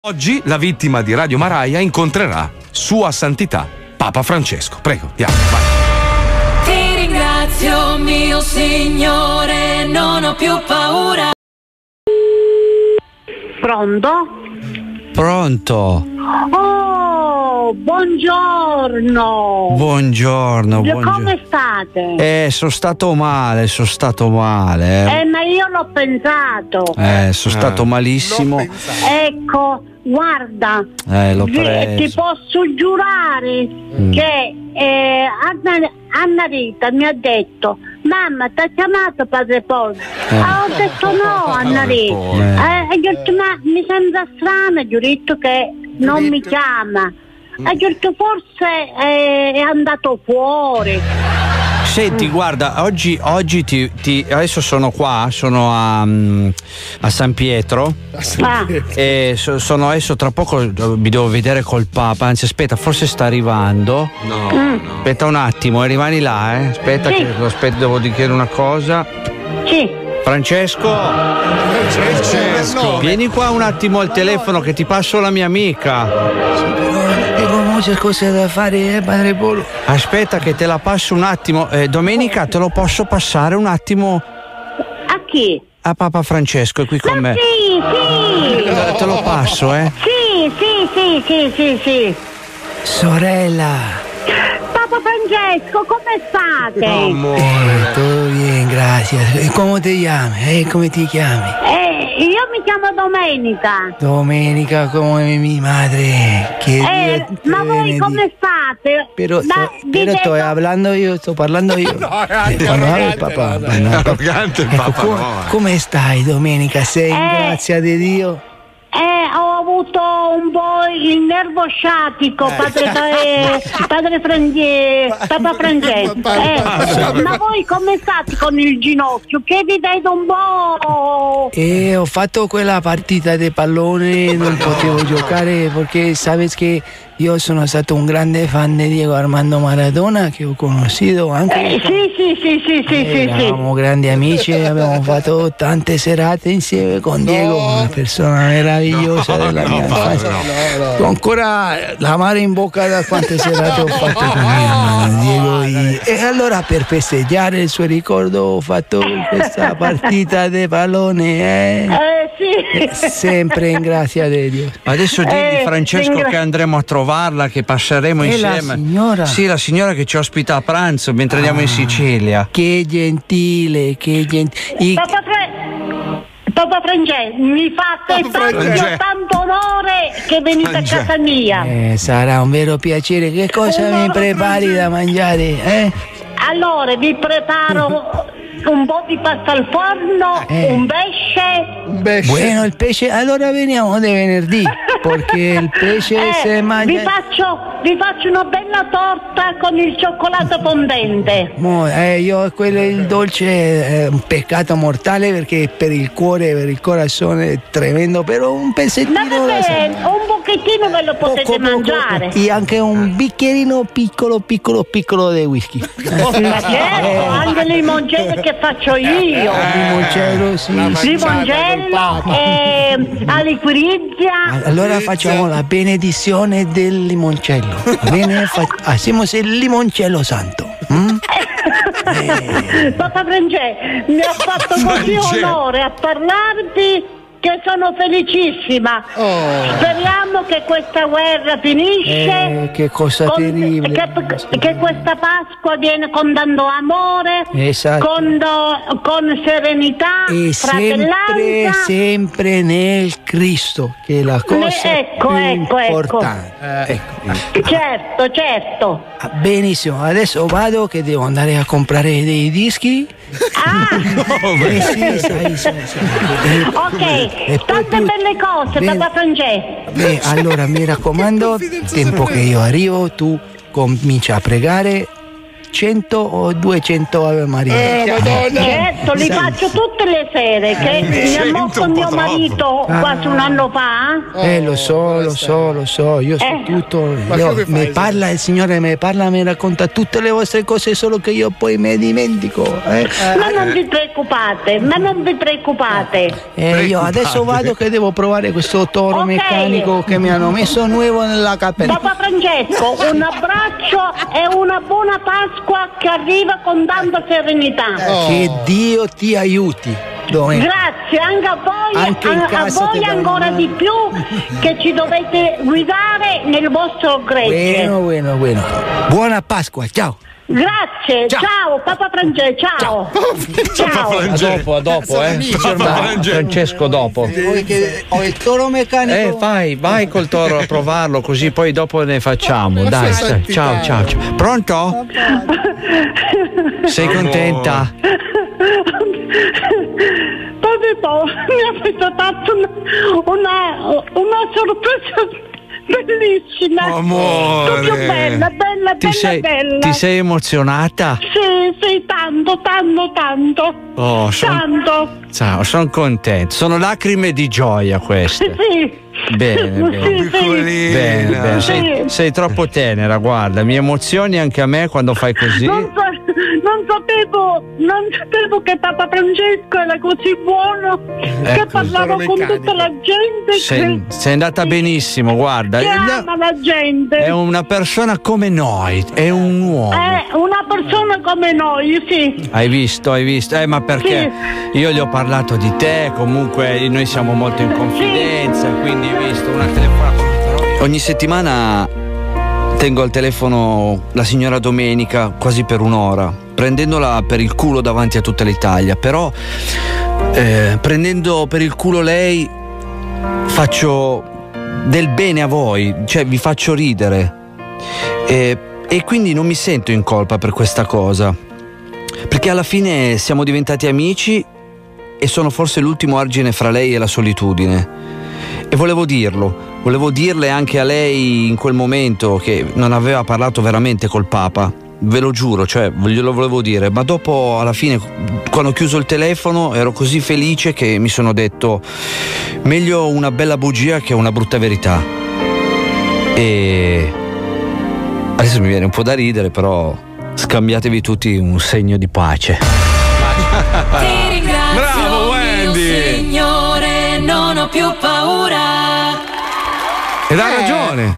Oggi la vittima di Radio Maraia incontrerà Sua Santità Papa Francesco. Prego, andiamo, vai. Ti ringrazio, mio Signore, non ho più paura. Pronto? Pronto? Oh, buongiorno. Buongiorno. Come state? Sono stato male. Ma io l'ho pensato. Sono stato malissimo. Ecco, guarda, L'ho preso. ti posso giurare che Anna Rita mi ha detto: mamma, ti ha chiamato Padre Paolo? Ho detto no, Anna Rita. E gli ho detto: ma mi sembra strano. Gli ho detto che non mi chiama. E gli ho detto: forse è andato fuori. Senti, guarda, oggi adesso sono qua, sono a San Pietro. E sono adesso, tra poco mi devo vedere col Papa. Anzi, aspetta, forse sta arrivando. No. Aspetta un attimo, rimani là, Aspetta, sì. devo chiedere una cosa. Sì. Francesco, vieni qua un attimo al telefono che ti passo la mia amica. C'è cose da fare, Padre Polo. Aspetta che te la passo un attimo. Domenica te lo posso passare un attimo A chi? a Papa Francesco, è qui con me. Sì. Te lo passo, Sì. Sorella. Papa Francesco, come state? Tutto bien, gracias. E come ti chiami? Come ti chiami? Io mi chiamo Domenica. Domenica, come mia madre. Che Dio ti ma voi benedica. come state? Però sto parlando io, sto parlando io. Parlare il papà. Arrogante il Papa. Come stai, Domenica? Sei in grazia di Dio? Ho avuto un po' il nervo sciatico, Papa Francesco. Ma voi come state con il ginocchio? Che vi vedo un po'. Ho fatto quella partita di pallone, non potevo giocare perché sabes che io sono stato un grande fan di Diego Armando Maradona, che ho conosciuto anche. Sì. Eravamo grandi amici, abbiamo fatto tante serate insieme con Diego, una persona meravigliosa della mia infanzia. Ho ancora l'amaro in bocca da quante serate ho fatto con Diego. E allora, per festeggiare il suo ricordo, ho fatto questa partita di pallone. Sì. Sempre in grazia di Dio. Adesso digli Francesco che andremo a trovarla, che passeremo insieme. La signora? Sì, la signora che ci ospita a pranzo mentre andiamo in Sicilia. Che gentile, Papa Francesco, mi fate tanto onore che venite a casa mia. Sarà un vero piacere. Che cosa mi prepari da mangiare? Allora, vi preparo un po' di pasta al forno, un pesce. Bueno, il pesce, allora veniamo di venerdì, perché il pesce se mangia. Vi faccio una bella torta con il cioccolato fondente. Io il dolce è un peccato mortale perché per il cuore, per il corazone è tremendo, però un pezzettino. Un pochettino ve lo potete mangiare. E anche un bicchierino piccolo di whisky. Ma certo, anche limoncello che faccio io. Limoncello, sì. Limoncello e aliquirizia. Allora facciamo la benedizione del limoncello. Bene, facciamo il limoncello santo. Papa Francesco, mi ha fatto così onore a parlarti che sono felicissima. Speriamo che questa guerra finisce. Che cosa terribile. Che questa Pasqua viene con tanto amore, esatto. con serenità, e fratellanza. Sempre nel Cristo, che è la cosa più importante. Certo. Benissimo, adesso vado che devo andare a comprare dei dischi. Ok, tante belle cose, Papa Francesco. Allora mi raccomando, tempo che io arrivo, tu comincia a pregare 100 o 200 Ave Maria. Certo, li faccio tutte le sere, che mi è morto mio marito quasi un anno fa. Lo so, io so tutto. Mi parla il Signore, mi racconta tutte le vostre cose, solo che io poi mi dimentico. Ma non vi preoccupate. Io adesso vado che devo provare questo toro meccanico che mi hanno messo nuovo nella cappella. Papa Francesco, un abbraccio e una buona Pasqua che arriva con tanta serenità. Che Dio ti aiuti. Grazie anche a voi ancora di più, che ci dovete guidare nel vostro gregge. Bueno. Buona Pasqua, ciao. Grazie, ciao Papa Francesco, ciao. A dopo, Francesco dopo. Ho il toro meccanico. Vai col toro a provarlo, così poi dopo ne facciamo. Dai, ciao. Pronto? Sei contenta? Mi avete dato una sorpresa bellissima. Amore. Proprio bella. Ti sei emozionata? Sì, tanto. Tanto. Ciao, sono contento. Sono lacrime di gioia queste. Sì. Bene. Bene. Sì. Sei troppo tenera, guarda, mi emozioni anche a me quando fai così. Non sapevo che Papa Francesco era così buono, che parlava con tutta la gente. Sei andata benissimo, guarda. Che ama la gente. È una persona come noi, è un uomo. È una persona come noi, sì. Hai visto? Ma perché io gli ho parlato di te, comunque noi siamo molto in confidenza, quindi hai visto una telefonata. Ogni settimana tengo al telefono la signora Domenica quasi per un'ora, prendendola per il culo davanti a tutta l'Italia, però prendendo per il culo lei faccio del bene a voi, cioè vi faccio ridere e quindi non mi sento in colpa per questa cosa, perché alla fine siamo diventati amici e sono forse l'ultimo argine fra lei e la solitudine. E volevo dirle anche a lei in quel momento che non aveva parlato veramente col Papa, ve lo giuro, cioè glielo volevo dire, ma dopo alla fine quando ho chiuso il telefono ero così felice che mi sono detto meglio una bella bugia che una brutta verità. E adesso mi viene un po' da ridere, però scambiatevi tutti un segno di pace. Ti ringrazio, bravo Wendy, mio Signore, non ho più paura. ed ha ragione.